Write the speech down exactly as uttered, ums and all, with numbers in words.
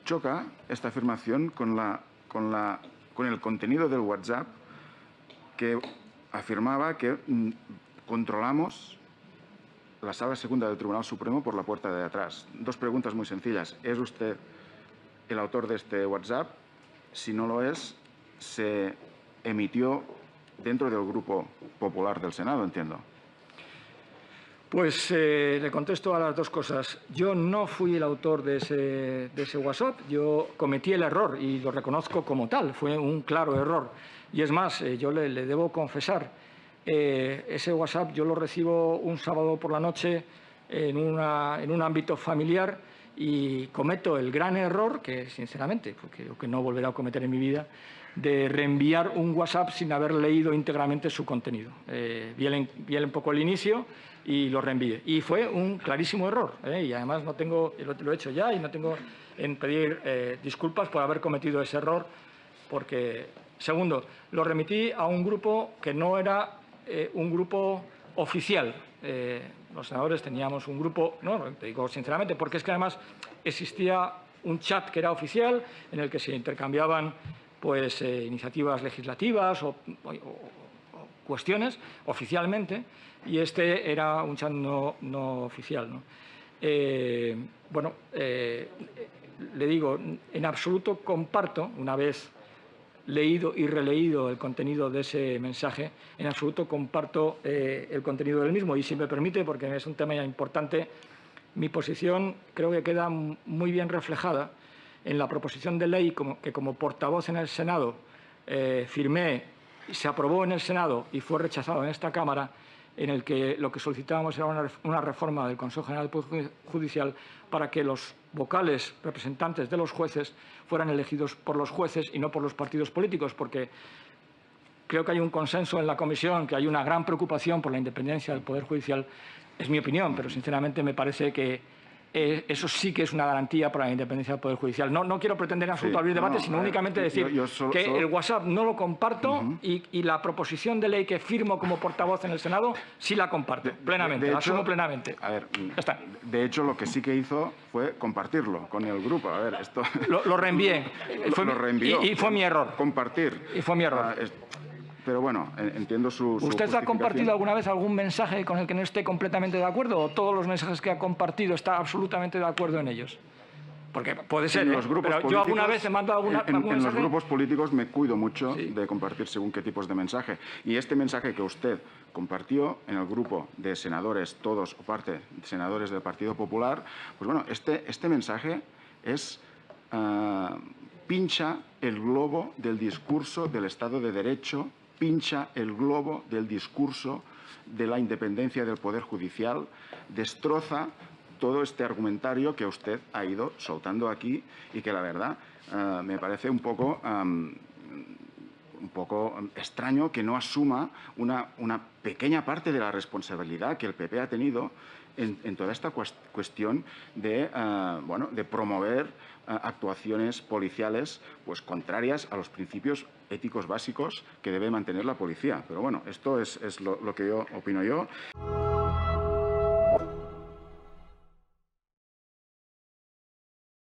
choca esta afirmación con, la, con, la, con el contenido del WhatsApp que afirmaba que mm, controlamos la Sala Segunda del Tribunal Supremo por la puerta de atrás. Dos preguntas muy sencillas. ¿Es usted el autor de este WhatsApp? Si no lo es, se emitió dentro del Grupo Popular del Senado, entiendo. Pues eh, le contesto a las dos cosas. Yo no fui el autor de ese, de ese WhatsApp, yo cometí el error y lo reconozco como tal, fue un claro error. Y es más, eh, yo le, le debo confesar, eh, ese WhatsApp yo lo recibo un sábado por la noche en, una, en un ámbito familiar y cometo el gran error, que sinceramente, porque creo que no volveré a cometer en mi vida, de reenviar un WhatsApp sin haber leído íntegramente su contenido. Eh, vi, el, vi el un poco el inicio y lo reenvié. Y fue un clarísimo error. ¿eh? Y además no tengo, lo, lo he hecho ya y no tengo en pedir eh, disculpas por haber cometido ese error, porque, segundo, lo remití a un grupo que no era eh, un grupo oficial. Eh, los senadores teníamos un grupo, no, te digo sinceramente, porque es que además existía un chat que era oficial en el que se intercambiaban pues, eh, iniciativas legislativas o, o, o cuestiones oficialmente, y este era un chat no, no oficial, ¿no? Eh, bueno, eh, le digo, en absoluto comparto, una vez leído y releído el contenido de ese mensaje, en absoluto comparto eh, el contenido del mismo. Y si me permite, porque es un tema ya importante, mi posición creo que queda muy bien reflejada en la proposición de ley como, que como portavoz en el Senado eh, firmé, se aprobó en el Senado y fue rechazado en esta Cámara, en el que lo que solicitábamos era una, una reforma del Consejo General del Poder Judicial para que los vocales representantes de los jueces fueran elegidos por los jueces y no por los partidos políticos, porque creo que hay un consenso en la comisión, que hay una gran preocupación por la independencia del Poder Judicial. Es mi opinión, pero sinceramente me parece que eh, eso sí que es una garantía para la independencia del Poder Judicial. No, no quiero pretender en absoluto Sí, abrir debate, no, sino ver, únicamente decir yo, yo solo, que solo... el WhatsApp no lo comparto uh-huh. y, y la proposición de ley que firmo como portavoz en el Senado sí la comparto, de, plenamente, de, de la hecho, asumo plenamente. A ver, ya está. De hecho, lo que sí que hizo fue compartirlo con el grupo. A ver, esto... Lo, lo reenvié. Lo, fue, lo reenvió. Y, y fue mi error. Compartir. Y fue mi error. Uh, es, Pero bueno, entiendo su, su ¿Usted ha compartido alguna vez algún mensaje con el que no esté completamente de acuerdo o todos los mensajes que ha compartido está absolutamente de acuerdo en ellos? Porque puede ser, en ¿eh? los grupos Pero yo alguna vez he mandado alguna, en, algún en mensaje. En los grupos políticos me cuido mucho sí. de compartir según qué tipos de mensaje. Y este mensaje que usted compartió en el grupo de senadores, todos o parte de senadores del Partido Popular, pues bueno, este, este mensaje es... Uh, pincha el globo del discurso del Estado de Derecho, pincha el globo del discurso de la independencia del Poder Judicial, destroza todo este argumentario que usted ha ido soltando aquí y que la verdad uh, me parece un poco, um, un poco extraño que no asuma una, una pequeña parte de la responsabilidad que el P P ha tenido en, en toda esta cuestión de, uh, bueno, de promover uh, actuaciones policiales pues, contrarias a los principios éticos básicos que debe mantener la policía. Pero bueno, esto es, es lo, lo que yo opino yo.